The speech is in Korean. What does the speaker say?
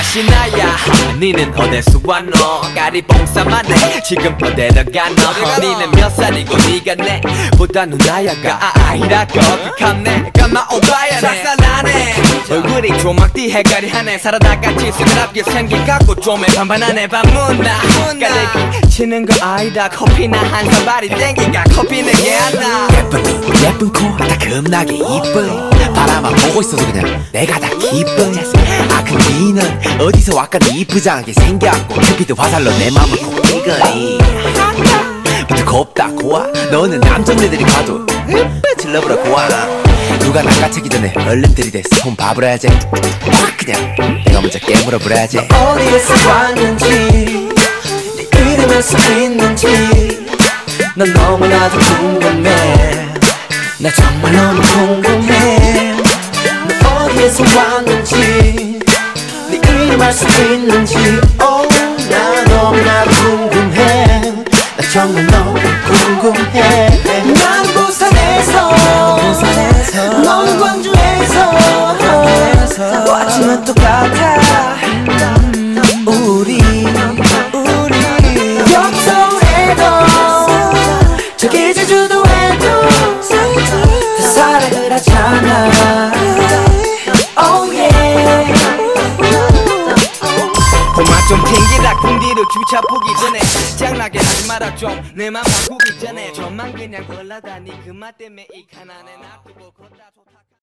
다시 나야. 니는 어디서 왔노? 까리봉사만해. 지금 어디로 가노? 니는 몇 살이고 니가 내보다 누나야가 아이라고 극함네. 까마 오바야네. 작살나네. 얼굴이 조막띠 해가리 하네. 살아다같이 스그럽게 생긴 갖고 좀에 반반하네. 반문나 까대기 치는 거 아니다. 커피나 한 사발이 땡기가 커피는 얘나. 예쁜 코 다 겁나게 이뻐. 바라만 보고 있어도 그냥 내가 다 기뻐. 아 근데 니는 어디서 왔거든 이쁘장하게 생겨갖고 큐피드 화살로 내 맘을 콕 찍어이. 부터 곱다 고와. 너는 남자애들이 봐도 질러버려 고와. 누가 낚아채기 전에 얼른 들이대 손 봐버려야지. 확 그냥 내가 먼저 깨물어버려야지. 어디에서 왔는지 네 이름을 써 있는지 난 너무나도 궁금해. 나 정말 너무 궁금해. 너 어디에서 왔는지 네 이름 알 수 있는지 나 너무나도 궁금해. 나 정말 너무 궁금해. 난 부산에서 너는 광주에서 왔지만 똑같아. 우리 역서에도 저기 제주도에도 다 사랑을 하잖아. Oh yeah. 고마 좀 튕기라. 궁디로 주차 보기 전에 짱나게 하지 마라 좀. 내 맘 바꾸기 전에 저만 그냥 올라다니 그 말 때문에 이 가난에 놔두고 걷다.